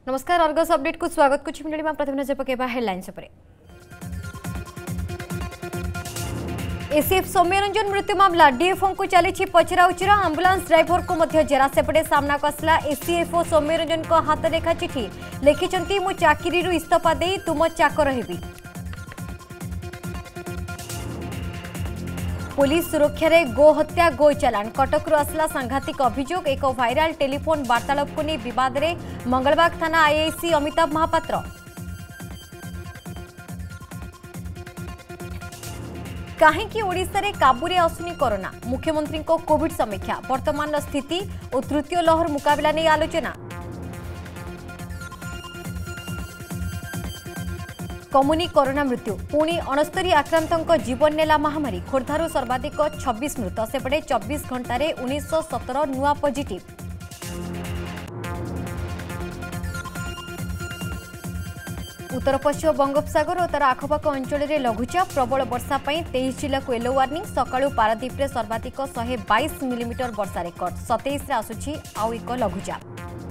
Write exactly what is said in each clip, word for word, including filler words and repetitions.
नमस्कार Argus update को स्वागत कुछ मिनट में प्रथम नजर पकेबा हेडलाइंस पर। एसीएफ सौम्यरंजन मृत्यु मामला डीएफओ को चली पचरा उचरा आंबुलांस ड्राइवर को मध्य जेरा सेपटे सामना को आसला एसीएफओ सौम्यरंजन को हाथ रेखा चिठी लिखिं मु चाकरी इस्तीफा दे तुम चाकर हेबी। पुलिस सुरक्षा रे गो हत्या गो चालान कटकरू आसला सांघातिक अभियोग एक वायरल टेलीफोन वार्तालाप को नहीं विवाद रे मंगलबाग थाना आईआईसी अमिताभ महापात्र। कहीं ओडिशा रे काबू रे आसुनी कोरोना मुख्यमंत्री को कोविड समीक्षा वर्तमान स्थिति और तृतीय लहर मुकाबला नहीं आलोचना। कमुनी कोरोना मृत्यु पुणी अणस्तरी आक्रांतों जीवन नेला महामारी खोर्धारू सर्वाधिक छब्बीस मृत सेपटे चौबीस घंटे उन्नीस सौ सतर नुआ पॉजिटिव। उत्तर पश्चिम बंगोपसागर और तार आखपाख अंचल में लघुचाप प्रबल वर्षा तेईस जिला को येलो वार्निंग सकाळू पारादीप में सर्वाधिक शहे बाईस मिलीमीटर वर्षा रेकर्ड सतैश आसुची आउ एक लघुचाप।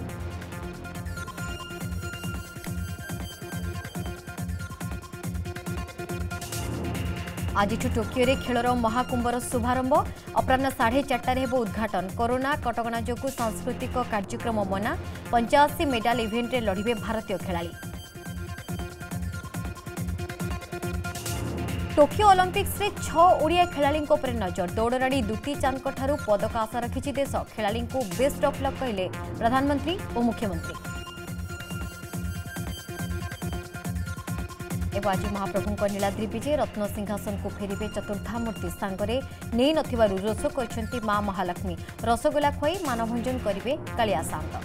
आज टोकियो रे खेलर महाकुंभर शुभारंभ अपराह साढ़े चार्टार हेब उद्घाटन कोरोना कटकणा जोगु सांस्कृतिक कार्यक्रम मना पंचाशी मेडाल इभेंट लड़िबे भारतीय खेलाड़ी। टोकियो ओलंपिक्स रे छह ओडिया खेलाड़ी नजर दौड़राणी दुती चांद पदक आशा रखी देश खेलाड़ी को बेस्ट ऑफ लक कहले प्रधानमंत्री और मुख्यमंत्री। आज महाप्रभु नीलाद्रि विजय रत्न सिंहासन को फेरिबे चतुर्थामूर्ति सांगरे नहीं नथिबारु रोष करछंती मां महालक्ष्मी रसगोला खुआई मानभंजन करिवे कालिया सांत।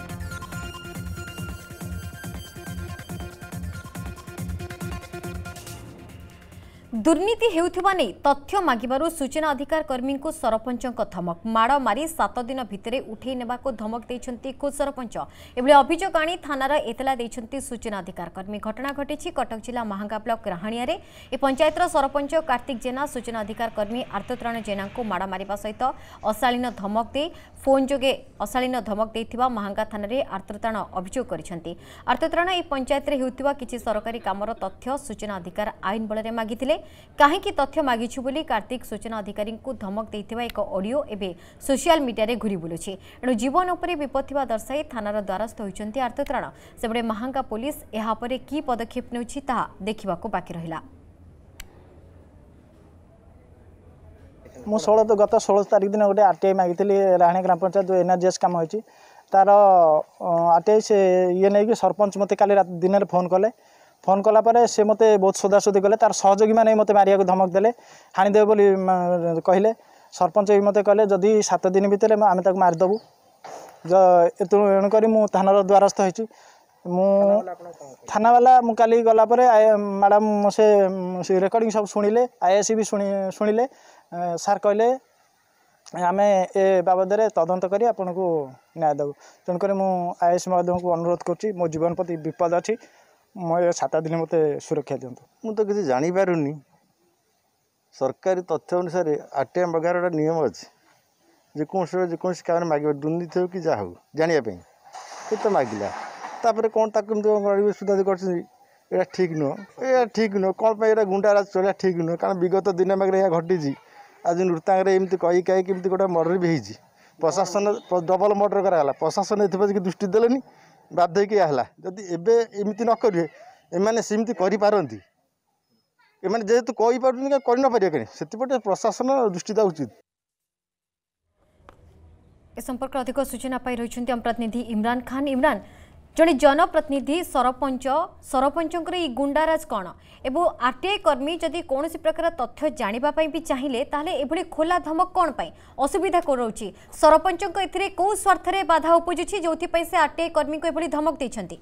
दुर्नीति हेउथिबा नै तथ्य मागिबारु सूचना अधिकार कर्मी को सरपंच धमक माड़ मारी सात दिन भितर उठे नेबा को धमक देइछंती खुद सरपंच एभली अभियोग आनी थानार एतला देइछंती सूचना अधिकार कर्मी। घटना घटिछि कटक जिला महांगा ब्लॉक राहाणिया रे ए पंचायतर सरपंच कार्तिक जेना सूचना अधिकार कर्मी आर्तत्राण जेना को माड़ मारिबा सहित अशालीन धमक दे फोन जोगे अशालीन धमक देथिबा महांगा थाना रे आर्तत्राण अभियोग करिछंती। आर्तत्राण ए पंचायत रे हेउथिबा किछि सरकारी कामर तथ्य सूचना अधिकार आईन बल रे मागिथिले कहीं तथ्य मागिछु बोली कार्तिक सूचना अधिकारी को धमक देथिबा एक ऑडियो एबे सोशल मीडिया रे घुरी बुलुछि एणु जीवन उपरे विपद थिबा दर्शाई थानार द्वारस्थ होइछंती आर्तत्राण सेबडे महांगा पुलिस एहा परे की पदक्षेप नेउछि ताहा देखिबा को बाकी रहिला। मु षोलह तो गत षोलह तारीख दिन गोटे आरटीआई मागिଥିଲି राहाणी ग्राम पंचायत जो एनआरजीएस काम होइछि तार आरटीआई से ये नहीं कि सरपंच मते काली रात दिन फोन कले फोन कलापर से मत बहुत सोदासोदी कले तार सहयोगी मैंने मत मारिया धमक देले हाणीदेवे बोली कहले सरपंच भी मत कहले जदि सात दिन भितर आम मारिदेबू एणुक मुझे थानार द्वारस्थ होती मु थाना वाला मु काली गलापर मैडम से रेकर्डिंग सब शुणिले आईएससी भी शुणिले सार कहले आम ए बाबद तदंत करी आपन को न्याय देबू तेणुक आईएससी महोदय को अनुरोध करुँची मो जीवन प्रति विपद अच्छी मैं सात दिन मत सुरक्षा दिंतु मु तो किसी जापारूनी सरकारी तथ्य अनुसार आरटीआई बगार गोटे नियम अच्छे जेकोसी जेकोसी काम मागे दुर्नीति हो कि जहाँ हो जानापी ये तो मागिला तापर कौन ताकि सुधार कर ठीक नुह या ठीक नुह कौन पर गुंडा चलिया ठीक नुह कारण विगत दिन मागे यहाँ घटी आज नृतांग एमती कही कहीं केमती गोटे मर्डर भी होती प्रशासन डबल मर्डर कराला प्रशासन ए दृष्टि देलेनी बाध्य कि है जदि एबे एमती न करेंगे एमाने सेमती करिपारंती एमाने जेहेतु कहि पारुनी का करि न पारिया कनी सेतिपटे प्रशासन दृष्टि दा उचित। ए संपर्क अधिक सूचना पाई रहिछन्ती हम प्रतिनिधि इमरान खान। इमरान जड़े जनप्रतिनिधि सरपंच सरपंचर ई गुंडाराज कौन एवं आरटीआई कर्मी जदि कौन प्रकार तथ्य जानापी भी चाहिए ताहले एभली खोला धमक कौन पाई असुविधा कौन रोची सरपंच कौ स्वार्थ में बाधा उपजुची जो से आरटीआई कर्मी को एभली धमक देछंती।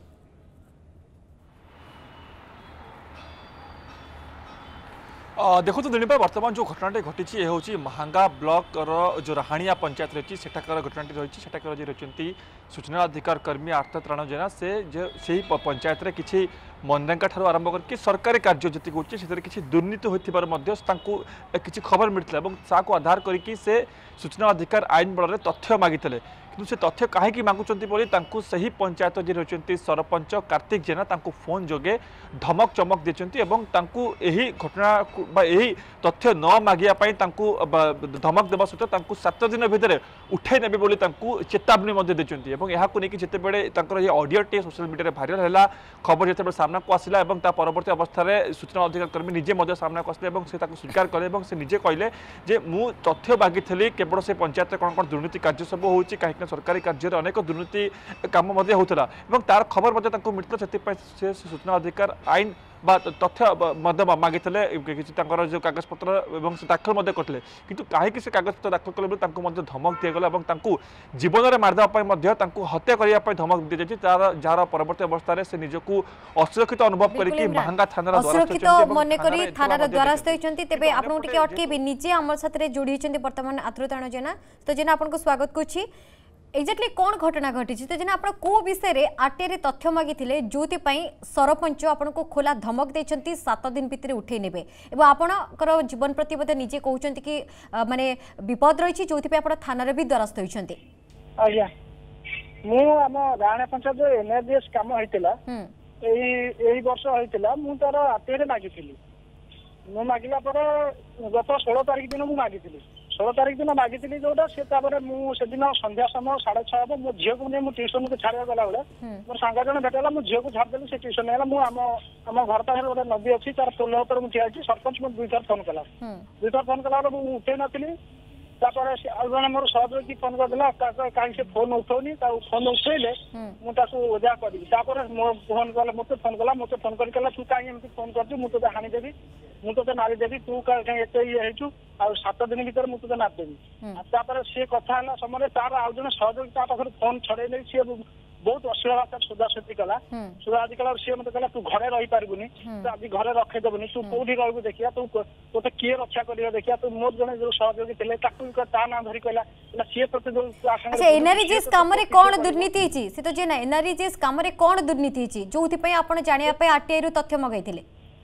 देखो तो दिलीप बर्तमान जो घटनाटी घटी हूँ महांगा ब्लॉक जो राहाणिया पंचायत रही सेठाकर घटनाटी रही सेठाकर जी रही सूचना अधिकार कर्मी आर्तत्राण जेना से से पंचायत रे किसी मनरेगा ठार आरंभ करके सरकारी कार्य जी होती से किसी दुर्नीति होती किसी खबर मिलता और आधार करके से सूचना अधिकार आईन बल में तथ्य मागिते कि से तथ्य कहीं मागुंट बोली सही पंचायत जी रही सरपंच कार्तिक जेना फोन जोगे धमक चमक देते यही घटना यही तथ्य न मागियापाई धमक देवा सहित सात दिन भितर उठे ने बोली चेतावनी देते नहीं जितेबाला ये ऑडियोटे सोशल मीडिया भाइराल है खबर जिते सामना को आसला परवर्त अवस्था सूचना अधिकार कर्मी निजे सामना को आसले स्वीकार कले से निजे कहले जे मु तथ्य मागी केवल से पंचायत कौन कौन दुर्नीति कार्य सब हो कहीं सरकारी कार्य अनेक दुर्नीति कम होता तार खबर मिलता से सूचना अधिकार आईन बा तथ्य मागी जो कागज पत्र से दाखल करते किंतु कहीं से कागज पत्र दाखल कले धमक दिगला जीवन में मारदेवाई हत्या करने धमक दी जाए तार जार परवर्त अवस्था से निजक असुरक्षित अनुभव करके महांगा थाना असुरक्षित मन करी थाना द्वारस्थ होती तेज आपको टिके अटकेबी निजे आम साथ जोड़ी बर्तमान आतृताण जेना तो जेना आपको स्वागत करुच्ची एक्जाक्टली कौन घटना घटी तो जेना आप को विषय आरटीआई तथ्य मागी जो सरपंच आपको खोला धमक देते सात दिन भितर उठे ने आपणकर जीवन प्रति बोधे निजे कहते कि माने विपद रही जो आप थाना भी द्वारस्थ होती आज्ञा मु आम राणा पंचायत जो एनआरडीएस काम होता वर्ष होता मु तार आरटीआई मागी मु मागिला गत षोल तारिख दिन मु मागी षोल तारिख दिन मागी जोटा से मुझे संध्या समय साढ़े छह मो झील को नहीं ट्यूशन को छाड़ा गला बेले मोर सांग जन भेटला मुझे झील को छाड़देली से ट्यूशन है आम घर पाखे गोटे नदी अच्छी तार पोल पर मुझे सरपंच मुझे दुई थर फोन कला दुई थर फोन कला मुझे उठे नी जन मोर सहयोगी फोन करदेला कहीं से फोन उठौनी फोन उठेले मुझे ओजा करी फोन कला मत फोन कला मत फोन कर तू कहीं फोन कर मुझे हाणीदेवी मुझे मारिदेवी तू कहीं एत ये सात दिन भर मुझे मारिदेवी सी कथा समय तार आउ जन सहयोगी फोन छड़े नहीं सी बहुत अश्लील भाषा सुधासुधी कला सुधासुधी कला सी मत कहला तू घरे रही पारबुनी तो आज घरे रखेदेबुनी तू कौटी रही देखिया तू तोते किए रक्षा कर देखिया तू मोर जने जो सहयोगी थे ता ना धरी कहला सी प्रति जो अच्छा एनआरजीएस काम रे कौन दुर्नीति छि से तो जे ना एनआरजीएस काम रे कौन दुर्नीति छि जोथि पय आपण जानिया पय आरटीआई रु तथ्य मगाइथिले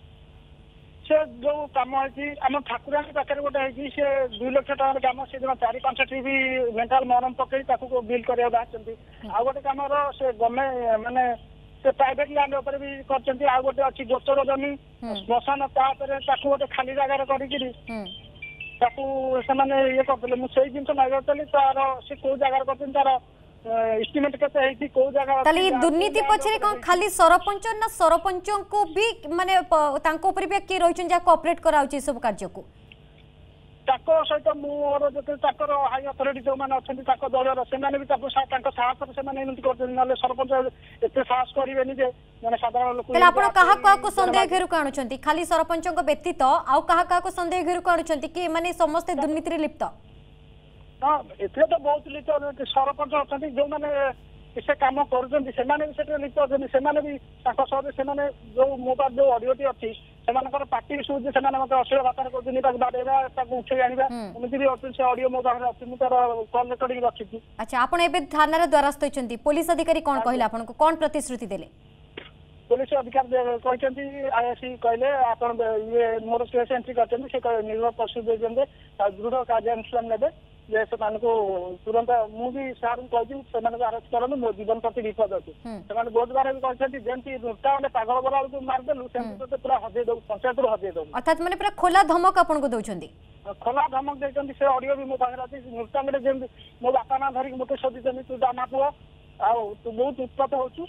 से जो कम आम ठाकुराणी पाखे गोटे से दुई लक्ष टार कम से चार पांच टी भी मेंटाल मरम पकई बिल कर आउ गोटे कम से गवर्नमेंट माने से प्राइवेट लैंड उपर भी करछंती आ गोटे अछि गोचर जमी श्मशान तापर ताकू गोटे खाली जगह करिकिरी ताकू से माने ये करले मु सेही जिंस मागतली तार से को जगह करछन तार एस्टिमेट केते हेती को जगह तली दुर्नीति पछरे कोन खाली सरपंच ना सरपंचों को भी माने तांको ऊपर भी के रहिछन जा कोऑपरेट कराउची सब कार्य को ताको सहित मोर जते ताकर हाई अथॉरिटी जो माने अछंती ताको दलर से माने भी ताको ताको साहस से माने एमति करते नले सरपंच एते साहस करिवेनी जे माने साधारण लोक तले आपण कहा कहा को संदेह घेरु काणुछंती खाली सरपंचों को व्यतीत आउ कहा कहा को संदेह घेरु काणुछंती कि माने समस्त दुर्नीति रे लिप्त हाँ एथे तो बहुत लिप्त सरपंच अछंती जो माने से काम करूछंती से माने भी सेटे लिप्त अछंती से माने भी ताको सह से माने जो मोबाइल जो ऑडियोटी अछि सेमानकर पार्टी सुज से माने मते अश्लील भाषा करछनी ताक बाडेबा ताक उठे आनिबा एमति भी अछि से ऑडियो मो पाखरे अछि मु तार कॉल रिकॉर्डिंग रखिछि अच्छा आपण एबे थाना रे द्वारस्थ होइछंती पुलिस अधिकारी कोन कहिला आपण को कोन प्रतिश्रुति देले पुलिस अधिकारी कहते आईसी कहले आपण ये मोर केस एंट्री करते से निर्भर पशु देते दृढ़ कार्यानुष्ठान नेबे जे से तुरंत मुझे सार कही से अरेस्ट करूँ मो जीवन प्रति विपद अच्छे से बहुत बार भी कहते जमी नोटा गोटे पागल बरा को मारदेलु से पूरा हजे दे पंचायत रू हजे दे अर्थात मैंने पूरा खोला धमक आपको दौरान खोला धमक देते से ऑडियो भी मो पाखे अच्छी नोटा गोटे जमी मो बापा ना धरिक मत सोधी तू दाना पुआ आउ तू बहुत उत्पत होचु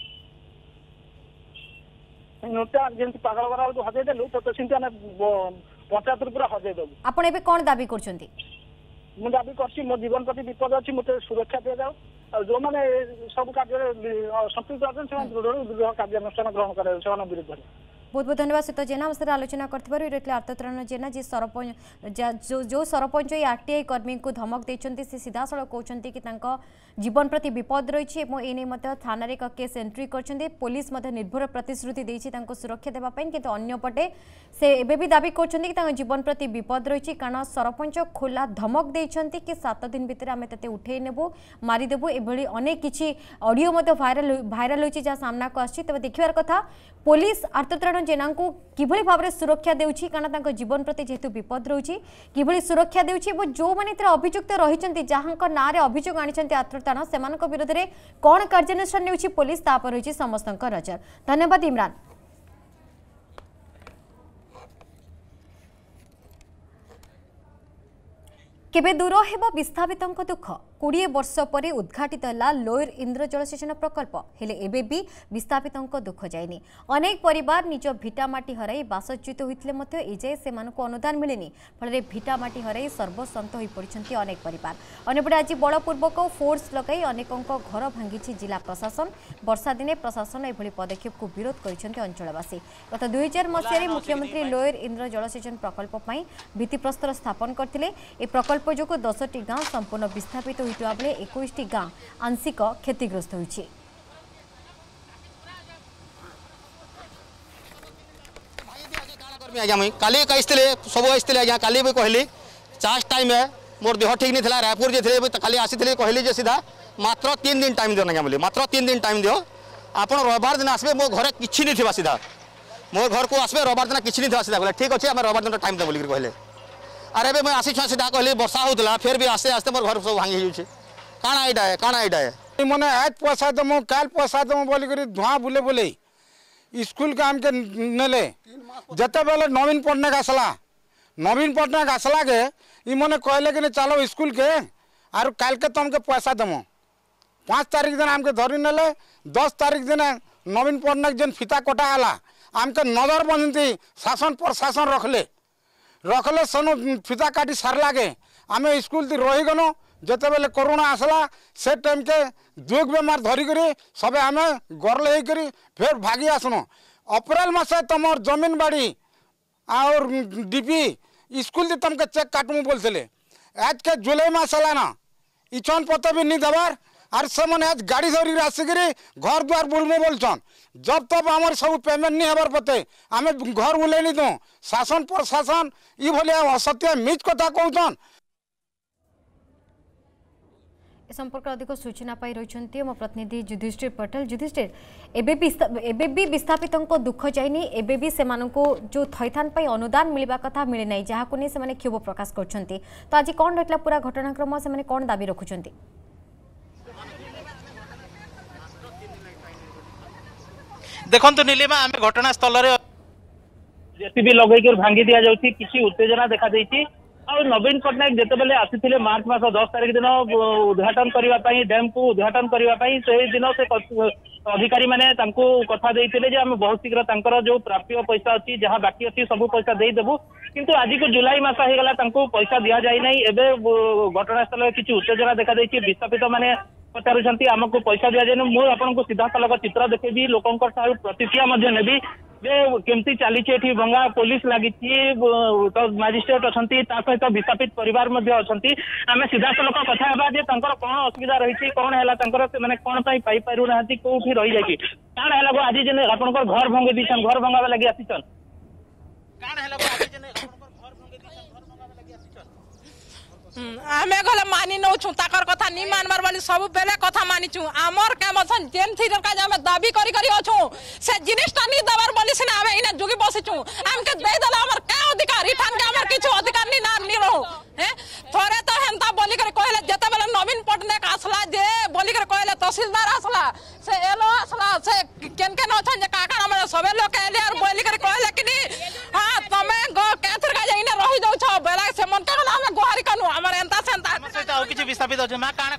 नोटा जमी पागल बरा को हजे देलु तो सेमती आम पंचायत पूरा हजे देबू आपण एबे कोन दाबी करछंती मु दाबी करछि मो जीवन प्रति विपद अच्छी मत सुरक्षा दिया जाओ जो मैंने सब कार्य संपृक्त अच्छे से दृढ़ कार्यानुष्ठान ग्रहण कर विरुद्ध बहुत बहुत धन्यवाद सीता जेना हम आलोचना करते आर्तत्राण जेना जी सरपंच जो जो सरपंच ये आरटीआई कर्मी को धमक देते से सीधा सड़क कहते कि जीवन प्रति विपद रही है थाना एक केस एंट्री कर पुलिस निर्भर प्रतिश्रुति देती सुरक्षा देवाई कि अंपटे से एबे भी दाबी कर जीवन प्रति विपद रही कारण सरपंच खोला धमक देते कि सात दिन भितर आम ते उठे नेबू मारिदेबू एभली अनेक किसी ऑडियो भाइराल भाइराल होती जहाँ सामना को आसी तेज देखार कथा पुलिस आर्तत्राण जेना को किभली भाव में सुरक्षा देउछि कारण जीवन प्रति जेहेतु विपद रोची किभली सुरक्षा देउछि जो माने अभियुक्त रही जहां ना अभियोग आनी आत्रताण से विरोध में कौन कार्यानुष्ठान नेउछि पुलिस तापर रही समस्त नजर। धन्यवाद इमरान। केबे दूर हेब विस्थापित दुख कोड़े वर्ष पर उद्घाटित है लोयर इंद्र जलसेचन प्रकल्प हेले एबे भी विस्थापित दुख जायनि अनेक परिवार निज भिटामाटी हराई बासच्युत होते एजाए से अनुदान मिलेनि फल भिटामाटी हराई सर्वसंत हो पड़ते अनेक परिवार अंपटे आज बलपूर्वक फोर्स लगाई अनेकों घर भांगी जिला प्रशासन वर्षा दिने प्रशासन एभली पदक्षेप को विरोध कर अंचलवासी गत दुई हजार मसीह मुख्यमंत्री लोयर इंद्र जलसेचन प्रकल्प भित्तिप्रस्तर स्थापन करते प्रकल्प जो दस टी गांव संपूर्ण विस्थापित होता बेले इक्कीस टी गांव आंशिक क्षतिग्रस्त होइछि। आज्ञा मुई काली कहिस्तिले सब आइस्तिले आज्ञा काली भी कहली चार्ज टाइम है मोर देह ठीक नहीं था रायपुर जे काली आसी कहली जे सीधा मात्र तीन दिन टाइम दियो आज्ञा बोली मात्र तीन दिन टाइम दियो आपण रविवार दिन आसबे मो घरे किछि नहीं थिबा सीधा मो घर को आसबे रविवार दिन किछि नहीं थिबा सीधा बोले ठीक अछि हम रविवार दिन टाइम दे बोली कहले अरे बे मैं आसी छुआ सीधा कहली वर्षा होता फिर भी आस्ते आस्ते मोर घर सब भांगी जाऊे काଣା एटा है काଣା एटा है मैंने आज पैसा दमु काल पैसा दमु बोली करी धुआं बुले बुले स्कूल काम के नेले जते बेले नवीन पटनायक आसला नवीन पटनायक आसला के ई मने कहले कि चलो स्कूल के आर काल के तुमके पैसा दमु पाँच तारीख दिन आमके धरी नेले दस तारीख दिन नवीन पटनायक जेन फिता कटा हला आमके नजर बंदी शासन प्रशासन रखले रखले सनु फिता काटी सारला के आम स्कूल ती रही गनु जिते बेले कोरोना आसला से टाइम के दुख बेमार धरिक सब आम गरले होकर फिर भागी आसनु अप्रैल मासे तुम जमीन बाड़ी और डीपी स्कूल ती तुमके चेक काटमु बोलते आज के जुलाई मास है इछन पते भी नहीं देवार आर से मैंने आज गाड़ी धरी आसिक घर द्वार बुलमु बोलछन जब तब आमर सब पेमेंट नहीं हबार पते आम घर बुले नहीं दूँ शासन प्रशासन ये भले असत्य मिज कथा कहन संपर्क अधिक सूचना पाई रही मो प्रतिनिधि युधिष्ठिर पटेल। युधिष्ठिर एबे भी एबे भी विस्थापित दुख जाइनी एबे भी से जो थैथान पाई अनुदान मिलवा कथा मिले ना जहाँ को नहीं से क्षोभ प्रकाश कर तो आज कौन रहा पूरा घटनाक्रम से कौन दाबी रखुंट देखो नीलिमा आम घटनास्थल जेसीबी लगे भांगी दि जाऊँगी किसी उत्तेजना देखा देती और नवीन पटनायक जिते बेले आसी मार्च मास दस तारीख दिन उद्घाटन करने डैम को उद्घाटन करने से दिन से अधिकारी मैंने कथा देते आम बहुत शीघ्र जो प्राप्य पैसा अच्छी जहाँ बाकी अच्छी सब पैसा देदेबू किंतु आज को जुलाई मास होगा पैसा दि जाए ना एवं घटनास्थल किसी उत्तेजना देखा देती विस्थापित मैंने पचारुंट आमको पैसा दि जाए मुझे आपको सीधा सलख चित्र देखेबी लोकों प्रतिक्रिया नेबी जे केमती चली भंगा पुलिस लगी तो मजिस्ट्रेट अच्छा सहित विस्थापित परिवार आम सीधा सलख कथा कौन असुविधा रही कौन है मैंने कौन पाई पारू ना कौटी रही जाए कौन है आज जेने आप घर भंगे दीछन घर भंगा लगी आसीचन आमे गले मानी नौ छु ताकर कथा नि मानबार वाली सब बेले कथा मानी छु आमर काम छन जेन थी का जे दाबी करी करी अछु से जिनिसटा नि दबार बोली से आमे इना जुगी बसे छु हमके दे दला हमर का अधिकार रिठान के हमर किछु अधिकार नि ना नि रहो हे थोरे तो हेंता बोली करे कहले जते बेले नवीन पटनायक आसला जे बोली करे कहले तहसीलदार आसला से एलो आसला से केन केन अछन जे काका हमर सबे लोग एले और बोली करे कहले कि हां तमे गो कैथर का जाइना रहि दउ छ बेला से मन का हम गोहारी कानु हमर एंता सेंता सहित और किछि विस्थापित अछन मा काना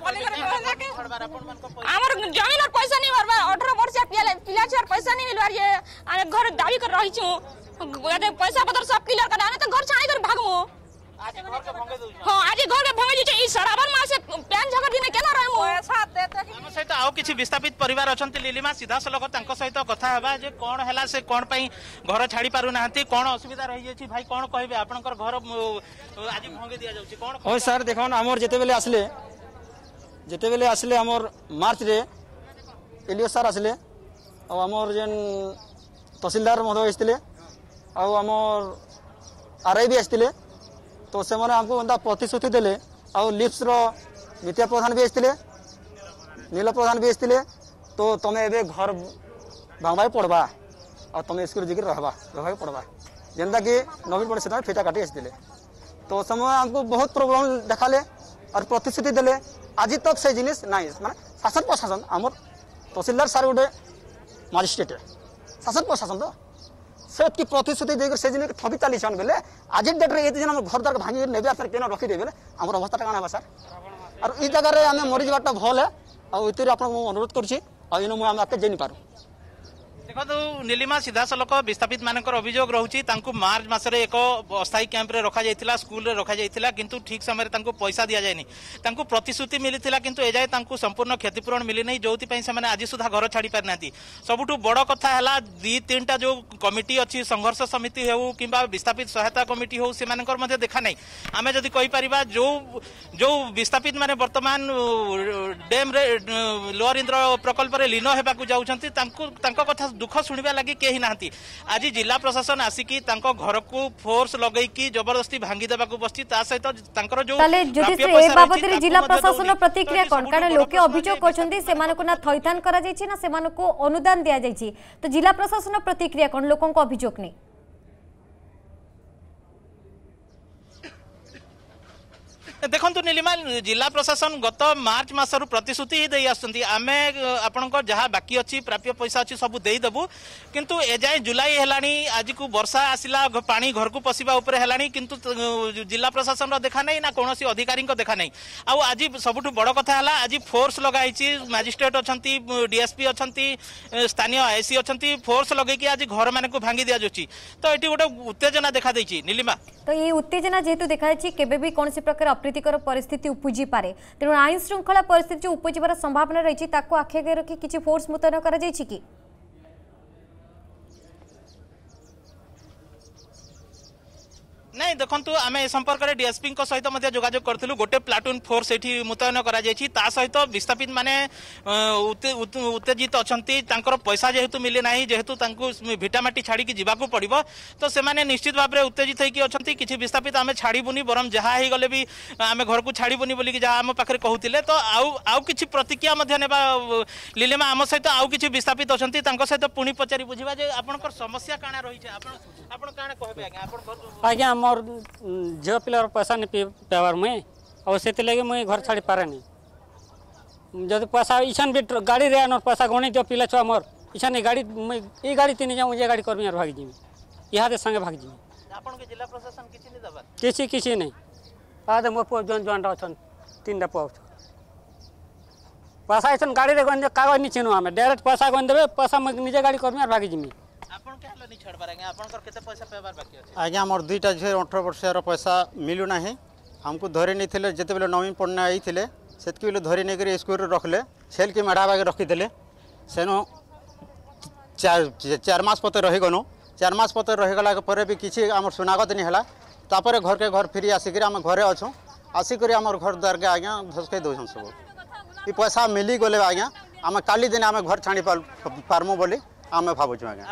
हमर जमीन और पैसा नहीं भरबा अठारह वर्ष पिला पिला छर पैसा नहीं मिलवार ये आमे घर दाबी कर रही छु पैसा पतर सब क्लियर कर आने तो घर छाई कर भागमु आज घर के भंगे दउ हां आज घर के भंगे जे ई सराबर मास प्लान झगड़ दिने केना रहमु पैसा देते हम सहित आउ किछि विस्थापित परिवार अछंती लीलिमा सीधा सलख तांको सहित कथा हेबा जे कोन हैला से कोन पई घर छाड़ी पारु नाहंती कोन असुविधा रही जेछि भाई कोन कहबे आपनकर घर आज भंगे दिया जाउछि कोन ओय सर देखोन हमर जेते बेले आसले जेते बेले आसले हमर मार्च रे एलियो सर आसले और हमर जेन तहसीलदार महोदय आसले और हमर आरआई भी आसले तो से माने हमको बंदा प्रतिश्रुति देले और लिप्स रो नित्या प्रधान भी आसले नील प्रधान भी आसले तो तमे एबे घर भांगबाई पड़बा और तुम स्कूल जी रहबा रहा पड़वा जेनता कि नवीन पट्टनायक से फीटा काटी आसते तो समय आमको बहुत प्रोब्लेम देखाले और प्रतिश्रुति देले आज तक से जिनिस नाई माने शासन प्रशासन आमर तहसीलदार सार गोटे मजिस्ट्रेट शासन प्रशासन तो से प्रतिश्रुति देकर से जिन थपी चली बेले आज डेट रे ये घर द्वार भांगी ने केन रखिदे बेले आम अवस्था कौन है सर और ई जगह आम मरी जाटा भल है और इतने आप अनुरोध करें जानी पारू देखो नीलिमा सीधासलख विस्थापित मानकर अभियोग रोचे मार्च मसरे एक अस्थायी कैंप्रे रखा जाइथिला स्कूल रखा जाइथिला किंतु ठीक समय पैसा दि जाएनी प्रतिश्रुति मिलता किंतु एजाए संपूर्ण क्षतिपूरण मिली नहीं जो आज सुधा घर छाड़ी पारि ना सबुठ बड़ कथा है दी तीन टा जो कमिटी अच्छी संघर्ष समिति हो कि विस्थापित सहायता कमिटी हो से देखा नहीं आम जदि कहीपर जो जो विस्थापित माने वर्तमान डेम रे लोअर इंद्र प्रकल्प लीन होगा जाऊँ कथा दुख शुणा लगी कहीं ना आज जिला प्रशासन आसिकी घर को फोर्स लगेकी जबरदस्ती भांगी देवा बसची सहित जिला प्रशासन प्रतिक्रिया कौन कारण लोके अभियोग कर थैथान कर अनुदान दि जाइए तो जिला प्रशासन प्रतिक्रिया कौन लोकों अभियोग नहीं देखो नीलिमा जिला प्रशासन गत मार्च मसर प्रतिश्रुति ही दे आसुँच आम आपण जहाँ बाकी अच्छी प्राप्य पैसा अच्छी सब देदेबू किंतु एजाए जुलाई है आज को वर्षा आसला पानी घर को पशिबा है किंतु जिला प्रशासन देखा नहीं ना कौन अधिकारी देखा नहीं आउ आज सबुठ बड़ कथा है आज फोर्स लगाई मजिस्ट्रेट अच्छा डीएसपी अच्छा स्थानीय आईसी अच्छा फोर्स लगे आज घर मान को भांगी दि जाऊँगी तो ये गोटे उत्तेजना देखा देती नीलिमा तो ये उत्तेजना जेहेतु देखा केबे भी कौन प्रकार अप्रीतिकर परिस्थिति उपजी पारे तेणु आईन श्रृंखला परिस्थिति उपजिबार संभावना रही आखि आगे रखी किसी फोर्स मुतयन कर नहीं देखु आम ए संपर्क में डीएसपी सहित जोगाजोग करूँ गोटे प्लाटून फोर्स ये मुतयन कर सहित विस्थापित माने उत्तेजित अच्छा पैसा जेहेतु मिले ना जेहेतु भिटामाटी छाड़ी जावाक पड़ो तो से निश्चित भाव में उत्तेजित होती किसी विस्थापित आम छाड़बूनी बरम जहाँ हो गले भी आम घर को छाड़बूनी बोलिक जहाँ आम पाखे कहते तो आउ कि प्रतिक्रिया ना लीलिमा आम सहित आउ कि विस्थापित अच्छा सहित पुणी पचारि बुझा आप समस्या काण रही आज्ञा मोर झील पिलार पैसा नहीं पावर मुई और से लगे मुई घर छाड़ी पारे नहीं जब पैसा इछन भी गाड़ी रे आनर पैसा गणी जो पिला छुआ मोर इछन गाड़ी मुई ई गाड़ी तीन जाऊँ ये गाड़ी करमी भाग जी इहादे संगे भाग जी आपन के जिला प्रशासन किछि नहीं दबा किछि किछि नहीं आदे मोर पो जन जन अछन तीन पो पैसा इछन गाड़ी रे गन कागज नहीं चिनु हमें डायरेक्ट पैसा गन देबे पैसा मुई निजे गाड़ी करमी भाग जी आज्ञा मोर दुईटा झील अठर वर्षर पैसा मिलू ना हमको धरी नहीं थे जिते बेले नवीन पट्टनायक आते से बेले धरी नहीं स्कूल रखले छेल के मेढ़ा बागे रखीदे सेनु चार चार मास पते रहीगनु चार मास पते रहीगला भी किसी आम सुनागत नहीं है तापर घर के घर फिर आसिक आम घरे अच्छुँ आसिक आम घर द्वार के आज्ञा धसकई दौन सब ये पैसा मिली गले आज्ञा आम काली दिन आम घर छाणी पार्मु बोली आम भावुँ आज्ञा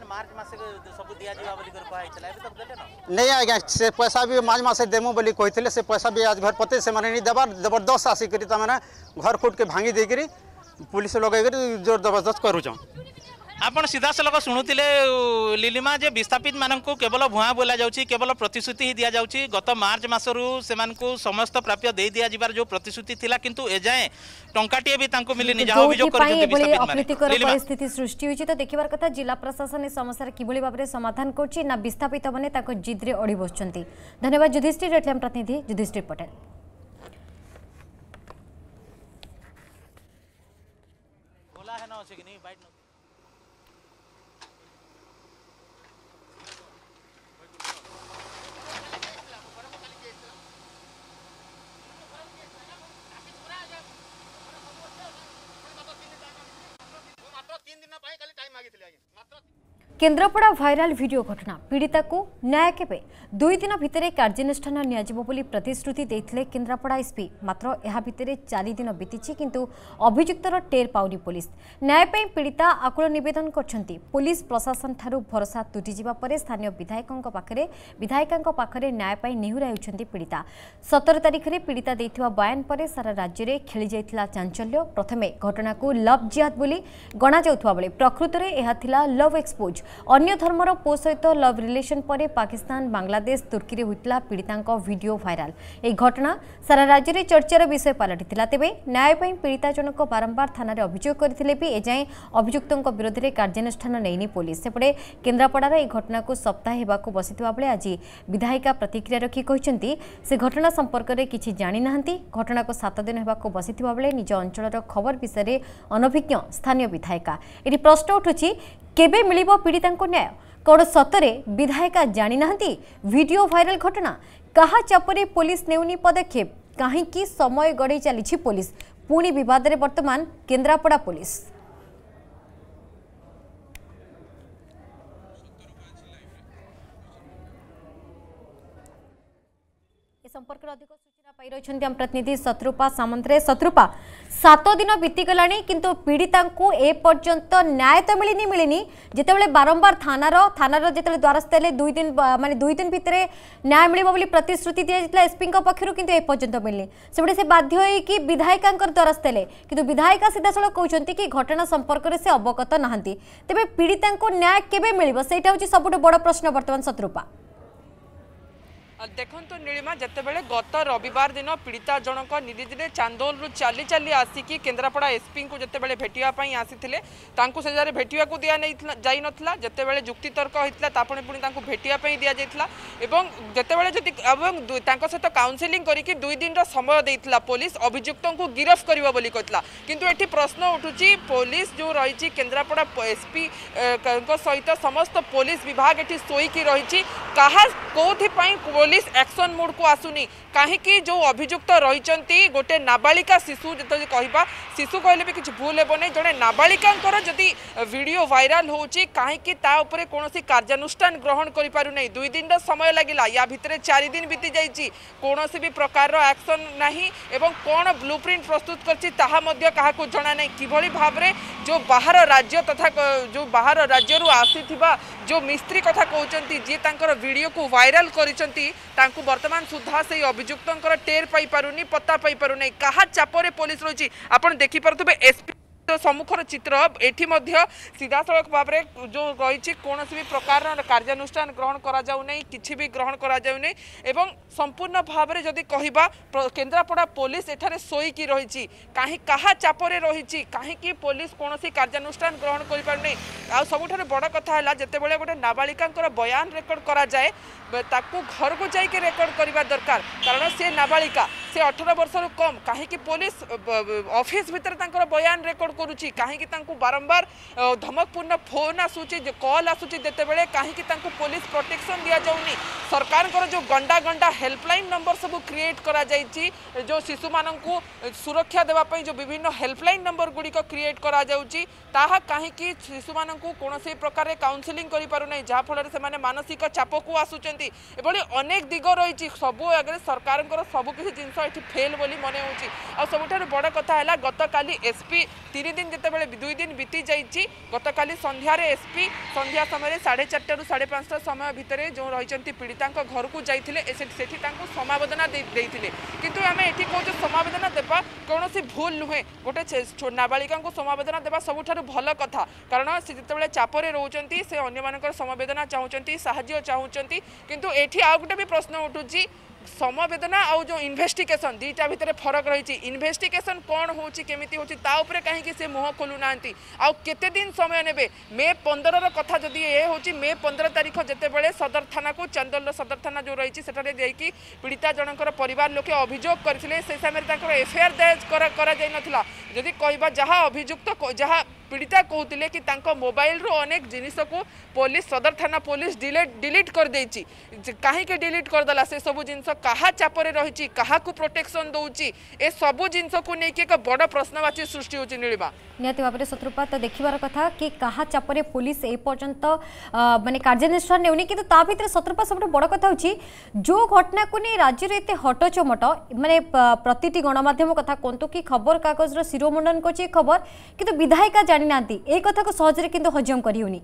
नहीं आज्ञा से पैसा भी मार्च मस देमु बोली कहते से पैसा भी आज घर पते से नहीं देवार जबरदस्त आसिक घर फुट के भांगी देकर पुलिस लगे जोर जबरदस्त करुचन आपण सीधा सलख शुणुले लीलिमा जे विस्थापित मानक केवल भुआ बोला जाउची केवल प्रतिश्रुति ही दिया जाउची गत मार्च मासरू सेमानकु समस्त प्राप्य दे दिया जिबार जो प्रतिश्रुति थिला किंतु एजाए टंकाटिए भी तांको मिलिनि जहा अभियोग करते विस्थापित अप्रीतिकर परिस्थिति सृष्टि होची तो देखिबार कथा जिला प्रशासन ए समस्या किबळी भाबरे समाधान करची ना विस्थापित बने ताको जिद्रे अडी बसचंती धन्यवाद युधिष्ठिर रेटलाम प्रतिनिधि युधिष्ठिर पटेल बोला है ना होचे कि नहीं बाइट केन्द्रापड़ा भाइराल वीडियो घटना पीड़िता को न्याय केबे दुई दिन भितर कार्यानुष्ठान नियाजिबो बोली प्रतिश्रुति देथिले केन्द्रापड़ा एसपी मात्र एहा भितर चार दिन बीतीछि किंतु अभियुक्तर टेर पाउनी पुलिस न्याय पे पीड़िता आकुल निवेदन करछंती पुलिस प्रशासन ठारू भरोसा तुटी जिबा परे स्थानीय विधायकଙ୍କ पाखरे विधायकଙ୍କ पाखरे न्याय पाई नेहुरा हेउछंती पीड़िता सत्रह तारिख रे पीड़िता देथिबा बयान परे सारा राज्य रे खेली जायथिला चांचल्य प्रथमे घटना को लव जिहाद बोली गणा जाउथवा बेले प्रकृत रे एहा थिला लव एक्सपोज अन्य धर्मर पुओ सहित लव रिलेशन पर पाकिस्तान बांग्लादेश तुर्की होता पीड़िता वीडियो भाइराल। यह घटना सारा राज्य में चर्चार विषय पलटि तेबे न्याय पीड़िता जनक बारंबार थाना अभियोग करते भी एजाएं अभियुक्तों विरोध में कार्यानुष्ठान नहीं पुलिस। सेपटे केन्द्रापड़ार यह घटना को सप्ताह होगाक बसिथिबा बेले आज विधायिका प्रतिक्रिया रखी कहते से घटना संपर्क में किसी जानी नाहंती। घटना को सात दिन होगाक बसिथिबा बेले निज अंचल खबर विषय अनभिज्ञ स्थानीय विधायिका। ये प्रश्न उठुछि केबे मिलिबो पीड़िता न्याय? कौन सतरे विधायिका जानी नाहंती? वीडियो भाइराल घटना कहा चापरे पुलिस नेउनी पदक्षेप? कहीं समय गड़े चली पुलिस पुणी विवाद में वर्तमान केन्द्रापड़ा पुलिस। संपर्क अधिक सूचना पाई रही आम प्रतिनिधि शत्रुपा सामंतरे। शत्रुपा, सात दिन बीतीगला किंतु पीड़िता को ए पर्यंत न्याय तो मिलनी मिलनी जितेबाला बारंबार थानार थानार जो द्वारस्थ हेले दुई दिन माने दुई दिन भितर न्याय मिल बोली प्रतिश्रुति दी जाता एसपी पक्षर किंतु ए पर्यंत मिलनी से से बाध्य होगी विधायिका द्वारस्थ हेले किंतु विधायिका सीधासल कहते कि घटना संपर्क में से अवगत नहांती। तेबे पीड़िता को न्याय केबे मिलिबो सेटा होची सबुठ बड़ प्रश्न वर्तमान शत्रुपा। देखु नीलिमा जितेबाला गत रविवार दिन पीड़िता जनक निजे निजे चांदोल रु चली चली आसिकी केन्द्रापड़ा एसपी को जितेबाला भेटापी आसी से भेटा को दि जाई नथिला जितेबाला जुक्तितर्क होता तापणे पुणी भेटापी दि जाइथिला एवं जितेबाला जदि सहित काउनसिलिंग करके दुई दिन समय देइथिला पुलिस अभियुक्तों को गिरफ करिवो बोली कहथिला। किंतु एठी प्रश्न उठुची पुलिस जो रही केन्द्रापड़ा एसपी सहित समस्त पुलिस विभाग एठी सोईकी रही कहा कोथि पई पुलिस एक्शन मोड को आसुनी कहीं जो अभियुक्त रही गोटे नाबालिका शिशु जो कहवा शिशु कहले भी किसी भूल हे नहीं जड़े नाबालिका जदि वीडियो वायरल होची कहीं कौन कार्यानुष्ठान ग्रहण कर दुई दिन समय लगिला या भितर चार दिन बीती जाइए कौन भी प्रकार एक्शन नहीं एवं कौन ब्लूप्रिंट प्रस्तुत कर जना नहीं किभली भाव में जो बाहर राज्य तथा जो बाहर राज्य आसी जो मिस्त्री कथा कहते जी तांकर वीडियो को वायरल करिसंती तांकु वर्तमान सुधा से अभियुक्तंकर टेर पाई पारुनी पत्ता पाई पारुनी कहा चापरे पुलिस रही आपण देखि पारुथबे एसपी तो सम्मुखर चित्र एठी मध्य सीधा सड़क भाव में जो रही कौन भी प्रकार कार्यानुष्ठान ग्रहण करा जाउ नहीं किछि भी ग्रहण करा जाउ नहीं एवं संपूर्ण भाव में जदि कहबा केन्द्रापड़ा पुलिस एठारे सोईकी रही कहीं कहा चापरे रही कहीं पुलिस कौन कार्यानुष्ठान ग्रहण कर पार नहीं। आ सबुठारे बड़ कथा है जितेबाला गोटे नाबालिका बयान रेकर्ड करा जाए ताकू घर को जाइए रेकर्ड करवा दरकार कारण से नाबालिका से अठारह वर्ष रु कम कहीं पुलिस ऑफिस भीतर तांकर बयान रेकर्ड करुच्ची कहीं बारंबार धमकपूर्ण फोन आसूची कॉल आसूची जितेबाला कहीं पुलिस प्रोटेक्शन दि जाऊनी सरकार जो गंडा गंडा हेल्पलाइन नंबर सब क्रिएट करा जाइछि जो शिशु माननकु सुरक्षा देवाई जो विभिन्न हेल्पलाइन नंबर गुड़िक क्रिएट करा जाउछि ताहा कहीं शिशु माननकु कौनसी प्रकार काउनसिलिंग करि पारु नै जहा फल से माने मानसिक चाप को आसुचंती एभली अनेक दिग रही सबू आगे सरकार सबू किसी जिनस ये फेल बोली मन होची। आ सबुठारु बड़ कथा है गतकाली एसपी तीन दिन जितेबाला दुई दिन बीती जाइए गतकाली संध्यार एसपी संध्या समय साढ़े चार्टा रु साढ़े पांचटा समय भितर जो रही पीड़िता घर को जाइए समावेदना देते किंतु आम ये कौन समावेदना देवा कौन भूल नुहे गोटे नाबालिका को समावेदना देवा सबुठारु भल कथा कारण से जितेबाला चापरे रोचंती से अन्य समवेदना चाहूँगी साहाय्य चाहूँगी किंतु एठी आउ गोटे भी प्रश्न उठुची समवेदना आउ जो इन्वेस्टिगेशन दीटा भितर फरक रही इन्वेस्टिगेशन कौन होची केमिति होची ता उपरे कहीं से मुह खोलु नांती आउ केते दिन समय नेबे मे पंद्रह र कथा जदि ए होची मे पंद्रह तारीख जेतेबेले सदर थाना को चंदल सदर थाना जो रही सेठारे देकी पीड़िता जनकर परिवार लोके अभियोग करथिले से समय तांकर एफआईआर दर्ज करा करा जाय नथिला जदि कहबा जहा अभियुक्त जहा पीड़िता कहते कि मोबाइल रो अनेक जिनिस को पुलिस सदर थाना पुलिस डिलीट डिलीट कर देछि कहीं के डिलीट कर दला से सब जिनस कहा चापरे रही कहा को प्रोटेक्शन दउछि ए सब जिनस को नेकी एक बड़ प्रश्नवाची सृष्टि होछि। नीलिमा निहत भाव में शत्रुपा तो देखिबार कथा कि कहा चापरे पुलिस ए पर्यंत माने कार्यानुष्ठान नेउनी किंतु ता भितर शत्रुपा सब बड़ कथा होछि जो घटना को नहीं राज्य रे एते हटचमट माने प्रतिटी गणमाध्यम कथा कोंतु कि खबर कागज रो शिरोमंडन कोछि खबर किंतु विधायिका जानि नांती ए कथा को सहजरे किंतु हजम करी होनी।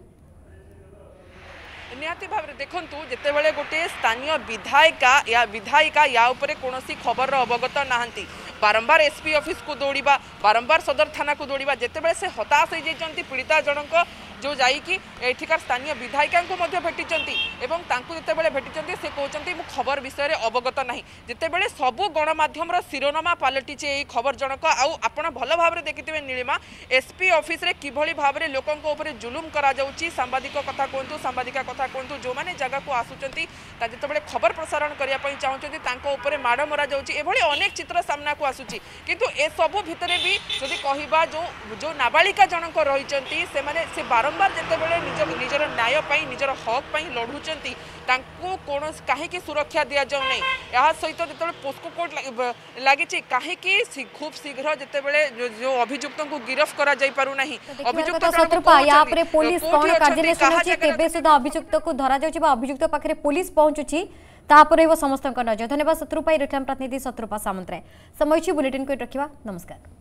निहाती भाव में देखूँ जितेबाला गोटे स्थानीय विधायिका या विधायिका या उपरे कौनसी खबर अवगत नहांती बारंबार एसपी ऑफिस को दौड़ा बारंबार सदर थाना को दौड़ा जितेबाला से हताश हो जाती पीड़िता जनक जो जाइकी एठिकार स्थानीय विधायिका भेटिचंती एवं तांकु जेतेबेले भेटिचंती से कहउचंती मु खबर विषय रे अवगत नाही जेतेबेले सबु गणमाध्यम रो शिरोनामा पालटिचे एई खबर जनक आउ आपण भल भाबरे देखिथिबे नीलिमा एसपी ऑफिस रे किभली भाबरे लोकंक ऊपर जुलुम करा जाउची सांबादिक कथा कोंतु सांबादिका कथा कोंतु जो माने जगह को आसुचंती ता जेतेबेले खबर प्रसारण करिया पई चाहुचंती तांको ऊपर माड मरा जाउची एभली अनेक चित्र सामना को आसुची किंतु ए सबु भितरे भी जदि कहिबा जो जो नाबालिका जनक रहिचंती से माने से बारंबार जेतेबेले निज निजर न्याय पई निजर हक पई लढुचंती तांको कोन काहे की सुरक्षा दिया जाउ नै या सहित जेतेबेले पोस्को कोर्ट लागिची काहे की खूब शीघ्र जेतेबेले जो अभियुक्तों को गिरफ्त करा जाई पारु नाही अभियुक्त शत्रुपा या पर पुलिस कोन कार्यान्वयन होची केबे सुधा अभियुक्त को धरा जाउची बा अभियुक्त पाखरे पुलिस पहुंचुची तापर एव समस्त नजर धन्यवाद शत्रुपा रिटर्न प्रतिनिधि शत्रुपा सामंतराय समय बुलेटिन को रखिबा नमस्कार।